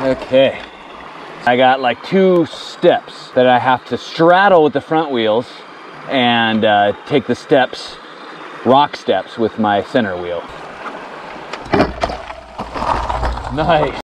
Okay. I got like 2 steps that I have to straddle with the front wheels and take the steps, rock steps, with my center wheel. Nice.